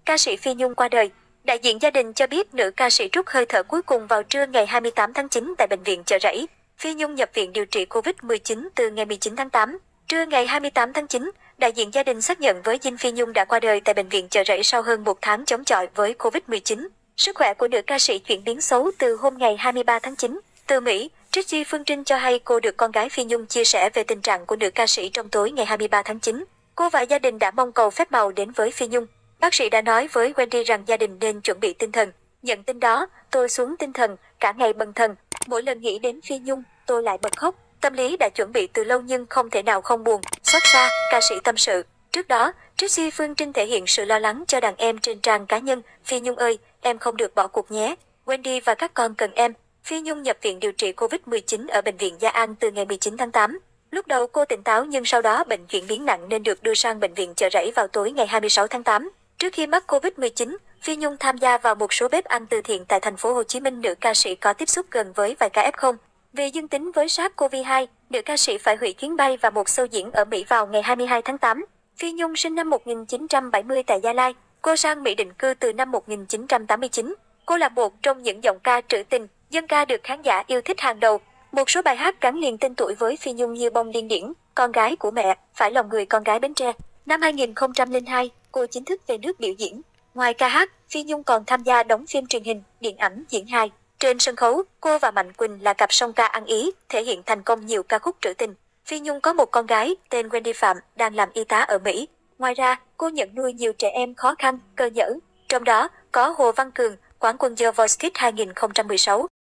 Ca sĩ Phi Nhung qua đời. Đại diện gia đình cho biết nữ ca sĩ trút hơi thở cuối cùng vào trưa ngày 28 tháng 9 tại bệnh viện Chợ Rẫy. Phi Nhung nhập viện điều trị Covid-19 từ ngày 19 tháng 8. Trưa ngày 28 tháng 9, đại diện gia đình xác nhận với dinh Phi Nhung đã qua đời tại bệnh viện Chợ Rẫy sau hơn một tháng chống chọi với Covid-19. Sức khỏe của nữ ca sĩ chuyển biến xấu từ hôm ngày 23 tháng 9. Từ Mỹ, Trixie Phương Trinh cho hay cô được con gái Phi Nhung chia sẻ về tình trạng của nữ ca sĩ trong tối ngày 23 tháng 9. Cô và gia đình đã mong cầu phép màu đến với Phi Nhung. Bác sĩ đã nói với Wendy rằng gia đình nên chuẩn bị tinh thần. Nhận tin đó, tôi xuống tinh thần, cả ngày bần thần. Mỗi lần nghĩ đến Phi Nhung, tôi lại bật khóc. Tâm lý đã chuẩn bị từ lâu nhưng không thể nào không buồn, xót xa, ca sĩ tâm sự. Trước đó, Trixie Phương Trinh thể hiện sự lo lắng cho đàn em trên trang cá nhân. Phi Nhung ơi, em không được bỏ cuộc nhé. Wendy và các con cần em. Phi Nhung nhập viện điều trị Covid-19 ở Bệnh viện Gia An từ ngày 19 tháng 8. Lúc đầu cô tỉnh táo nhưng sau đó bệnh chuyển biến nặng nên được đưa sang Bệnh viện Chợ Rẫy vào tối ngày 26 tháng 8. Trước khi mắc Covid-19, Phi Nhung tham gia vào một số bếp ăn từ thiện tại thành phố Hồ Chí Minh. Nữ ca sĩ có tiếp xúc gần với vài ca F0. Vì dương tính với SARS-CoV-2, nữ ca sĩ phải hủy chuyến bay và một show diễn ở Mỹ vào ngày 22 tháng 8. Phi Nhung sinh năm 1970 tại Gia Lai. Cô sang Mỹ định cư từ năm 1989. Cô là một trong những giọng ca trữ tình, dân ca được khán giả yêu thích hàng đầu. Một số bài hát gắn liền tên tuổi với Phi Nhung như Bông Điên Điển, Con gái của mẹ, Phải lòng người con gái Bến Tre. Năm 2002, cô chính thức về nước biểu diễn. Ngoài ca hát, Phi Nhung còn tham gia đóng phim truyền hình, điện ảnh, diễn hài. Trên sân khấu, cô và Mạnh Quỳnh là cặp song ca ăn ý, thể hiện thành công nhiều ca khúc trữ tình. Phi Nhung có một con gái tên Wendy Phạm đang làm y tá ở Mỹ. Ngoài ra, cô nhận nuôi nhiều trẻ em khó khăn, cơ nhỡ. Trong đó có Hồ Văn Cường, quán quân The Voice Kids 2016.